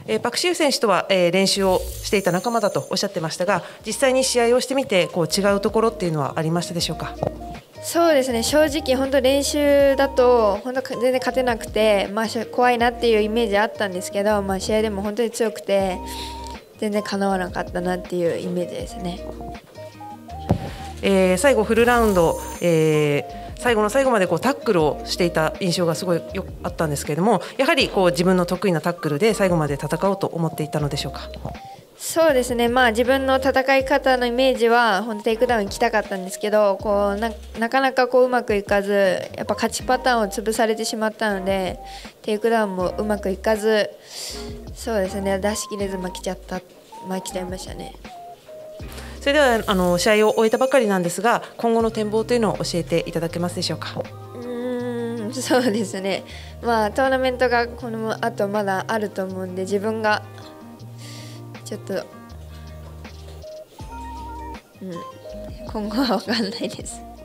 パク・シウ選手とは、練習をしていた仲間だとおっしゃってましたが、実際に試合をしてみて違うところっていうのはありましたでしょうか。 そうですね、正直本当練習だと本当全然勝てなくて、怖いなっていうイメージあったんですけど、試合でも本当に強くて全然かなわなかったなっていうイメージですね。 最後フルラウンド、最後の最後までタックルをしていた印象がすごいあったんですけれども、やはり自分の得意なタックルで最後まで戦おうと思っていたのでしょうか。 そうですね、自分の戦い方のイメージは本当テイクダウン行きたかったんですけど、なかなかうまくいかず、やっぱ勝ちパターンを潰されてしまったので、テイクダウンもうまくいかず、そうですね、出し切れず負けちゃいましたね。 それでは試合を終えたばかりなんですが、今後の展望というのを教えていただけますでしょうか。 そうですね、トーナメントがこの後まだあると思うんで、自分がちょっと、今後は分かんないです。